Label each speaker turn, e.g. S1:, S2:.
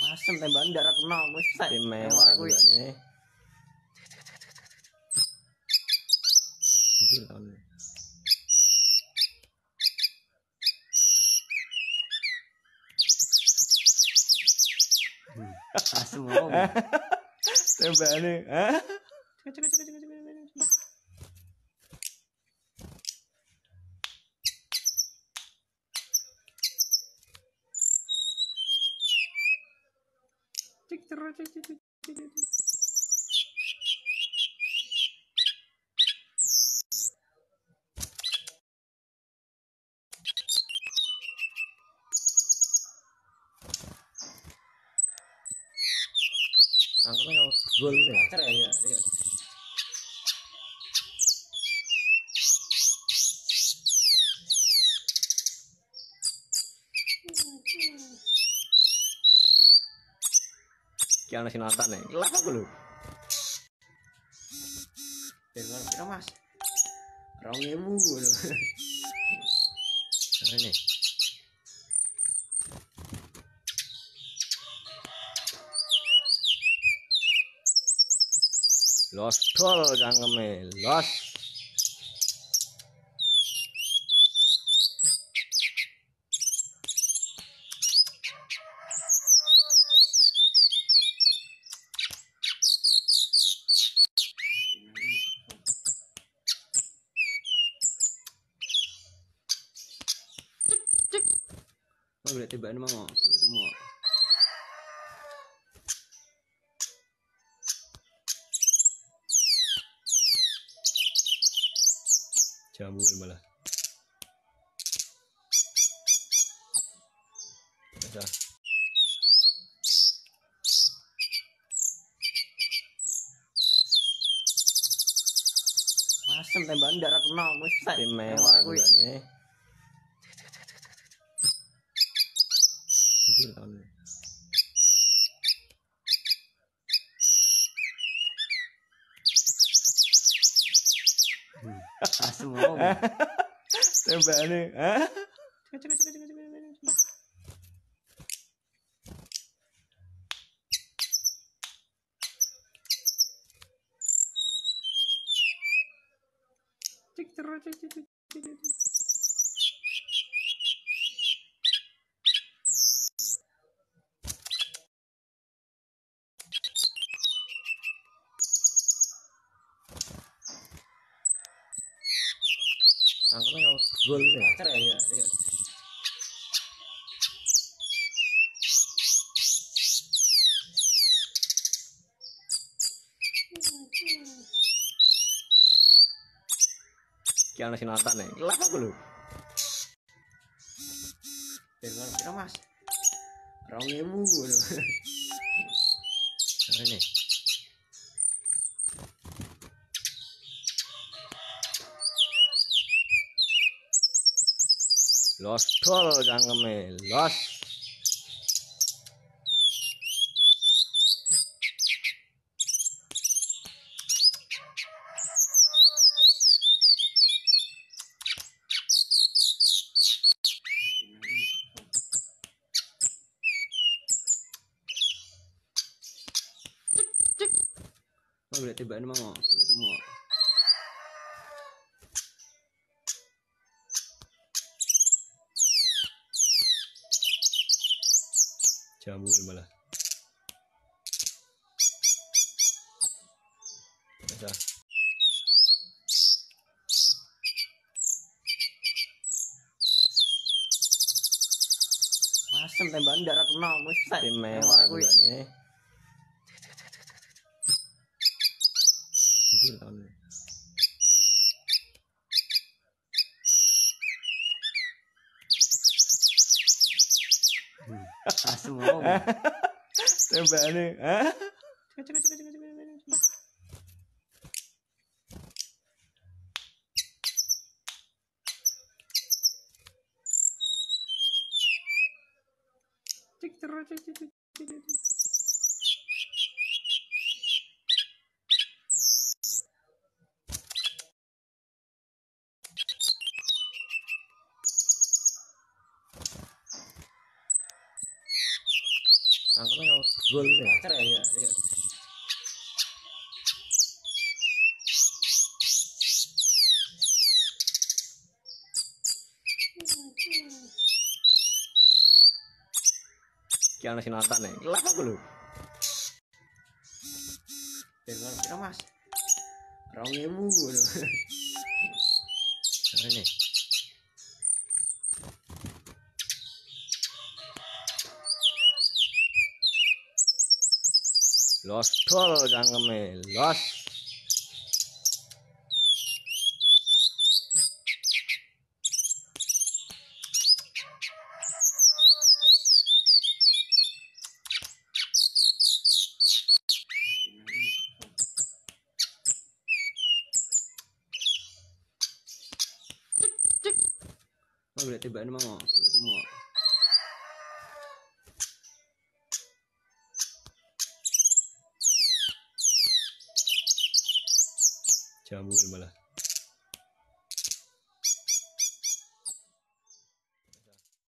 S1: Asem tembakan darah kena wis
S2: mewah kuwi. Iki tahun.
S1: Asem ngomong.
S2: Tembakane, hah? Angkatnya gol ya.
S1: Acer ya, iya.
S2: Ki ana sinatan nih. Lah aku lho.
S1: Dengar kira Mas. 2000 ngono.
S2: Rene. Los tol cangkeme, los.
S1: Mau boleh tembakane mau, ketemu.
S2: Jambu malah. Bisa.
S1: Asem tembakan darah kena wis
S2: Mewah kuwi. Iki tahun.
S1: Asem ngomong.
S2: Tembakane, hah? Angkatnya gol ya.
S1: Acer ya, iya.
S2: Ki ana sinatan nih. Lah aku lho.
S1: Dengar kira Mas. 2000 ngono.
S2: Rene. Los tol cangkeme, los.
S1: Mau boleh tembakane mau, ketemu.
S2: Jambu malah. Bisa.
S1: Asem tembakan darah kena wis
S2: Mewah kuwi. Iki tahun.
S1: Asem ngomong.
S2: Tembakane, hah? Angkatnya kalau gol ya.
S1: Pacar ya, iya.
S2: Ki ana sinatan nih. Lah aku lho.
S1: Dengar pira Mas? 2000 ngono.
S2: Ini. Los tol cangkeme, los.
S1: Mau boleh tebak mau ketemu.
S2: Jambu malah.